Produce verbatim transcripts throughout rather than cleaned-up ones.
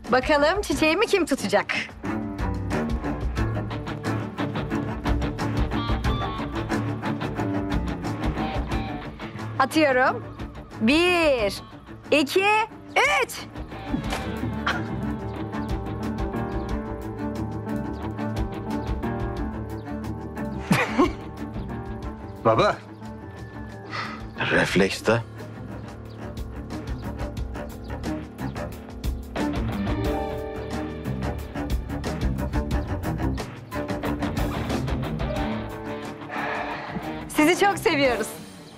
Bakalım çiçeğimi kim tutacak? Atıyorum. Bir, iki, üç. Baba. Refleks de. Sizi çok seviyoruz.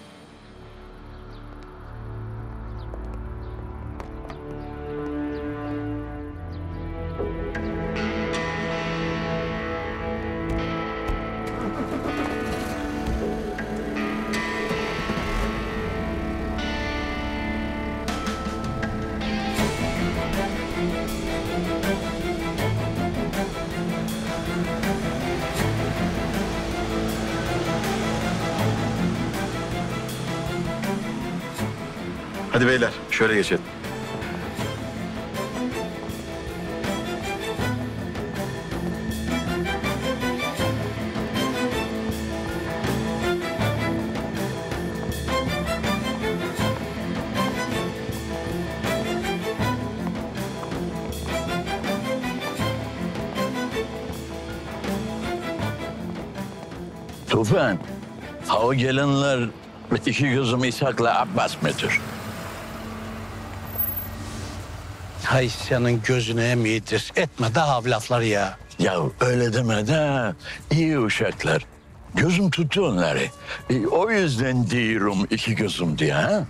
Hadi beyler şöyle geçelim. Tufan, ha o gelenler iki gözüm İshak'la Abbas mıdır? Hay senin gözüne emidir. Etme daha lafları ya. Ya öyle deme de iyi uşaklar. Gözüm tuttu onları. E, o yüzden diyorum iki gözüm diye ha.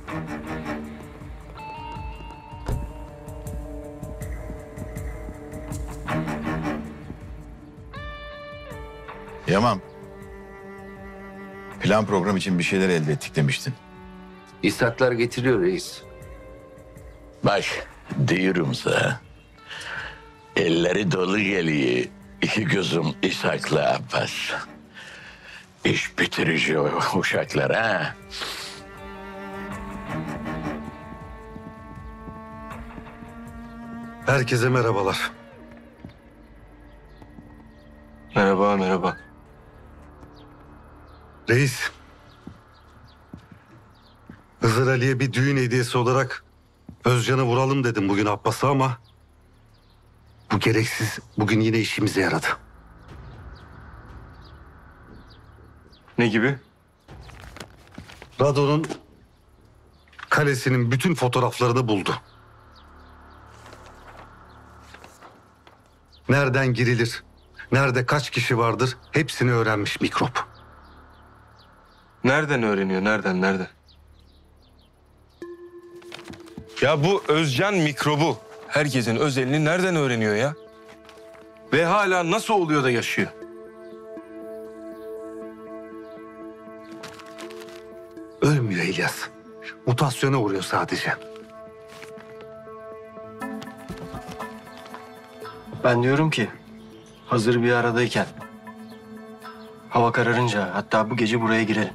Yaman. Plan program için bir şeyler elde ettik demiştin. İshaklar getiriyor reis. Bak diyorum sana. Elleri dolu geliyor. İki gözüm İshak'la Abbas. İş bitirici o uşaklar ha. Herkese merhabalar. Merhaba, merhaba. Reis. Hızır Ali'ye bir düğün hediyesi olarak Özcan'ı vuralım dedim bugün Abbas'a ama bu gereksiz bugün yine işimize yaradı. Ne gibi? Rado'nun kalesinin bütün fotoğraflarını buldu. Nereden girilir, nerede kaç kişi vardır hepsini öğrenmiş mikrop. Nereden öğreniyor? Nereden, nereden? Ya bu Özcan mikrobu herkesin özelini nereden öğreniyor ya? Ve hala nasıl oluyor da yaşıyor? Ölmüyor İlyas. Mutasyona uğruyor sadece. Ben diyorum ki hazır bir aradayken hava kararınca hatta bu gece buraya girelim.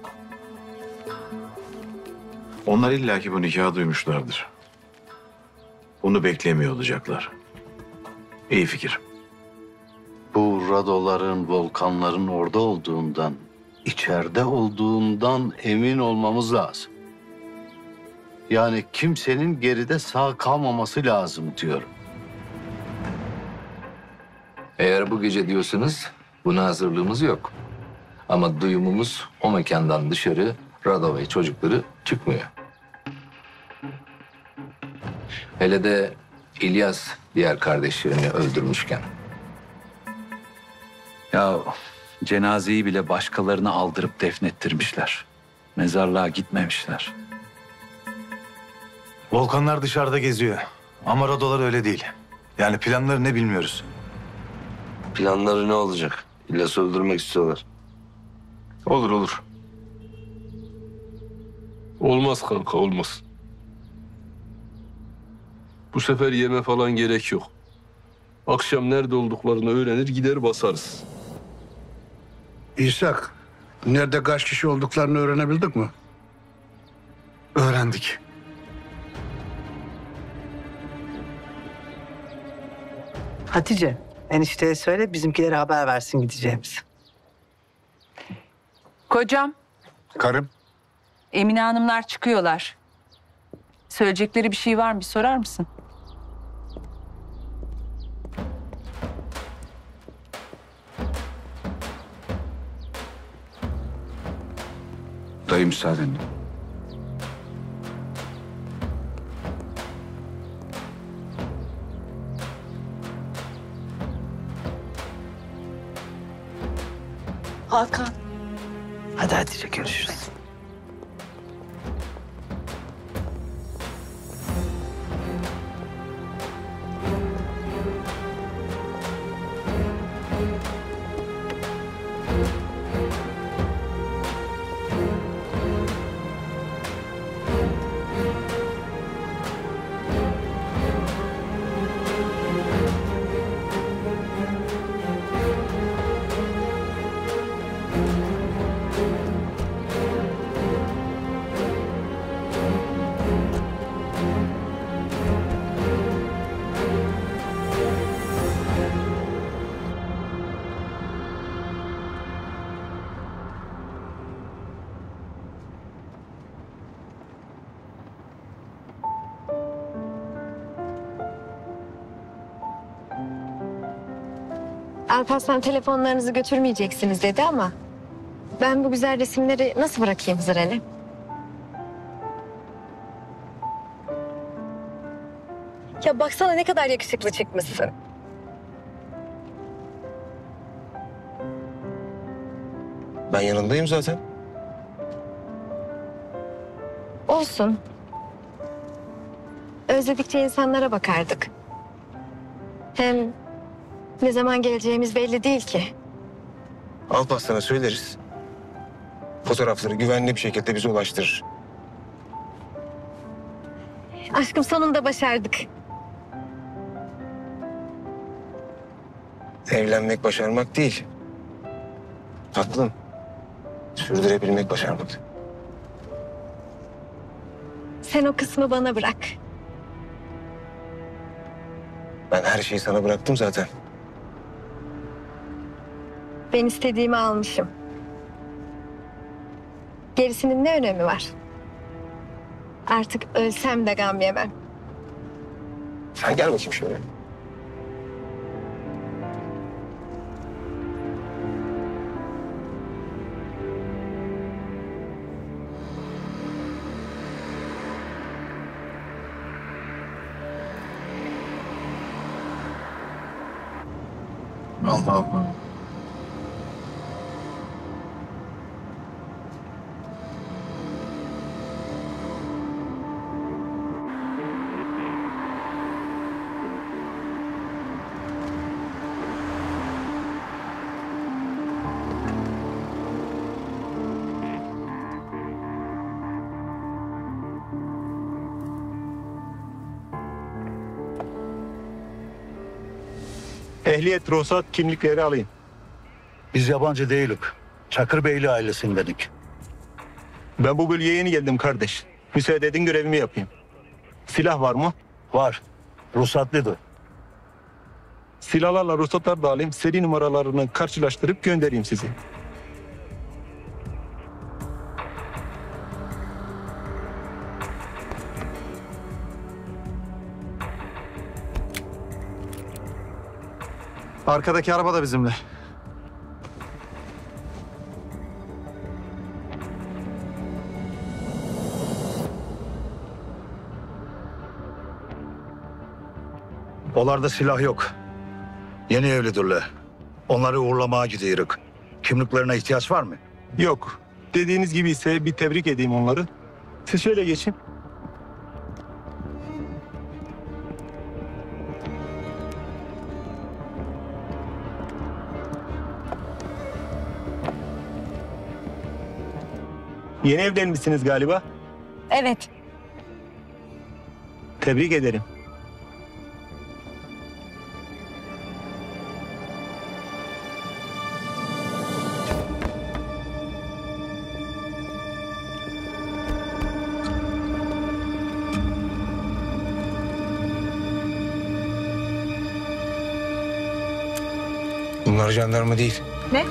Onlar illaki bu nikahı duymuşlardır. Bunu beklemiyor olacaklar. İyi fikir. Bu radoların, volkanların orada olduğundan, içeride olduğundan emin olmamız lazım. Yani kimsenin geride sağ kalmaması lazım diyorum. Eğer bu gece diyorsanız buna hazırlığımız yok. Ama duyumumuz o mekandan dışarı Rado ve çocukları çıkmıyor. Hele de İlyas diğer kardeşlerini öldürmüşken. Ya cenazeyi bile başkalarına aldırıp defnettirmişler. Mezarlığa gitmemişler. Volkanlar dışarıda geziyor. Ama radolar öyle değil. Yani planları ne bilmiyoruz. Planları ne olacak? İlyas'ı öldürmek istiyorlar. Olur, olur. Olmaz kanka, olmaz. Bu sefer yeme falan gerek yok. Akşam nerede olduklarını öğrenir gider basarız. İshak, nerede kaç kişi olduklarını öğrenebildik mi? Öğrendik. Hatice, enişteye söyle bizimkilere haber versin gideceğimizi. Kocam, Karım. Emine Hanımlar çıkıyorlar. Söyleyecekleri bir şey var mı? Bir sorar mısın? Dayı müsaadenle. Hakan. Hadi Hatice görüşürüz. Alparslan telefonlarınızı götürmeyeceksiniz dedi ama ben bu güzel resimleri nasıl bırakayım Hızır'e? Ya baksana ne kadar yakışıklı çıkmışsın. Ben yanındayım zaten. Olsun. Özledikçe insanlara bakardık. Hem ne zaman geleceğimiz belli değil ki. Alparslan'a söyleriz. Fotoğrafları güvenli bir şekilde bize ulaştırır. Aşkım sonunda başardık. Evlenmek başarmak değil. Tatlım. Sürdürebilmek başarmak. Sen o kısmı bana bırak. Ben her şeyi sana bıraktım zaten. Ben istediğimi almışım. Gerisinin ne önemi var? Artık ölsem de gam yemem. Sen gel bakayım şöyle. Allah Allah. Ehliyet, ruhsat, kimlikleri alayım. Biz yabancı değiliz. Çakırbeyli ailesindenik. Ben bu bölgeye yeni geldim kardeş. Müsaade edin görevimi yapayım. Silah var mı? Var. Ruhsatlıdır. Silahlarla ruhsatlar da alayım. Seri numaralarını karşılaştırıp göndereyim sizi. Arkadaki araba da bizimle. Onlarda silah yok. Yeni evlidirler. Onları uğurlamaya gidiyoruz. Kimliklerine ihtiyaç var mı? Yok. Dediğiniz gibi ise bir tebrik edeyim onları. Siz şöyle geçin. Yeni evlenmişsiniz galiba. Evet. Tebrik ederim. Bunlar jandarma değil. Ne?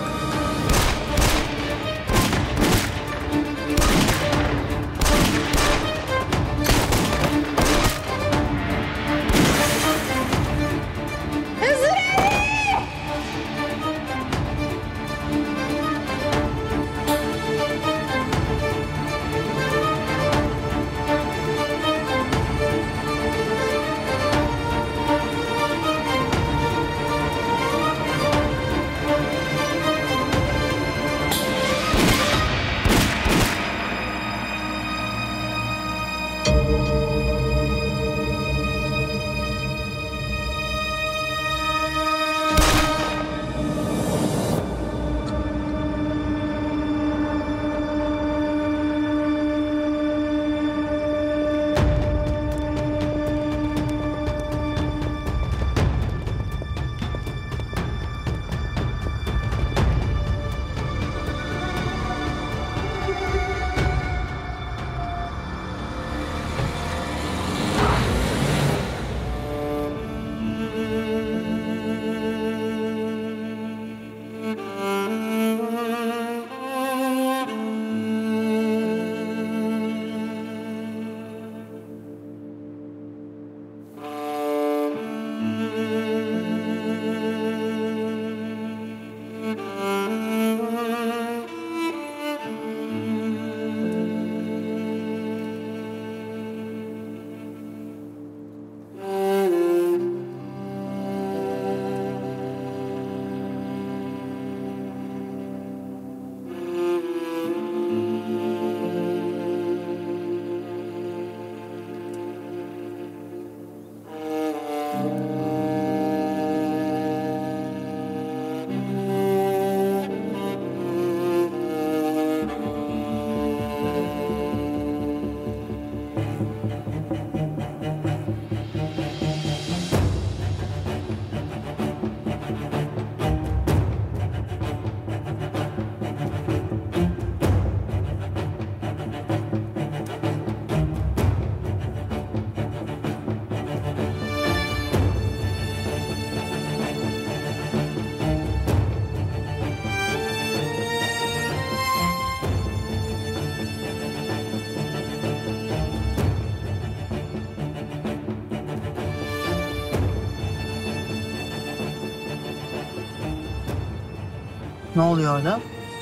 Ne oluyor orada?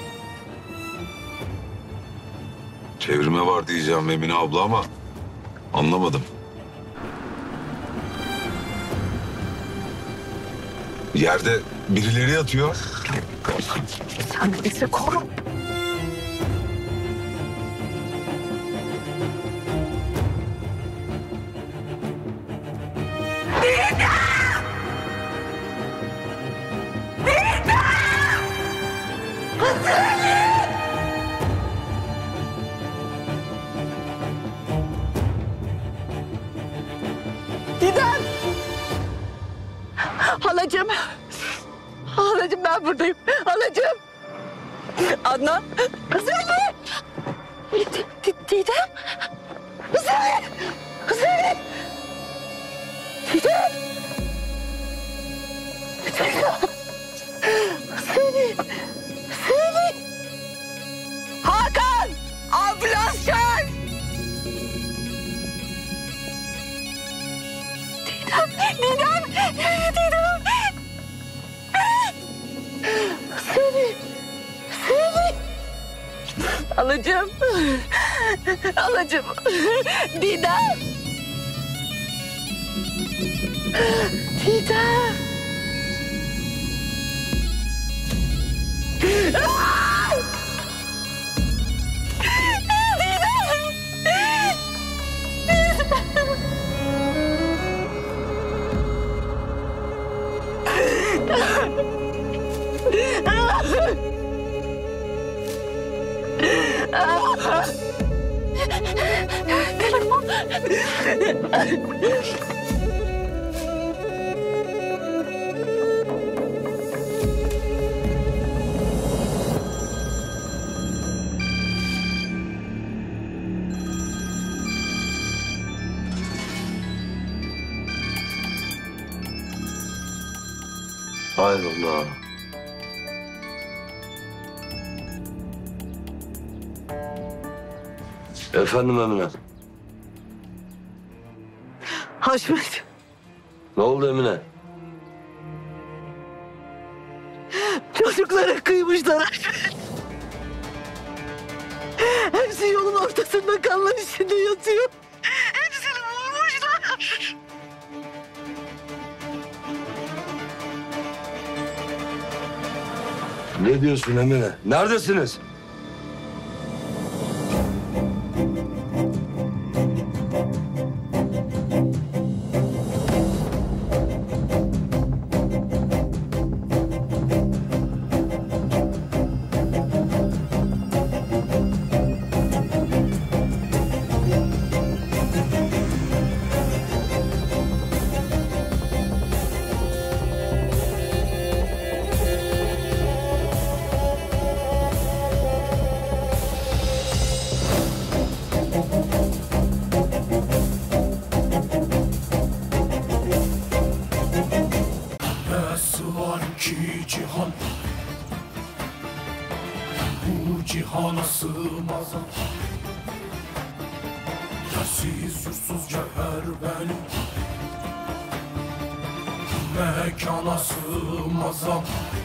Çevirme var diyeceğim Emine abla ama anlamadım. Yerde birileri yatıyor. Sen bizi koru. Didem! Halacığım. Halacığım ben buradayım. Halacığım. Adnan. Zeli! Didem! Zeli! Zeli! Didem! Zeli! Zeli! Hakan! Ambulans çağır! Didem! Didem! Didem! Seni! Seni! Alacağım. Alacağım. Didem! Didem! Aa! Telefon. Hayrola? Efendim Emine. Haşmet. Ne oldu Emine? Çocuklara kıymışlar Haşmet. Hepsi yolun ortasında kanlar içinde yatıyor. Hepsini vurmuşlar. Ne diyorsun Emine? Neredesiniz? Nasıl var ki cihan, bu cihana sığmaz. Yersiz yursuz cevher benim, mekana sığmaz.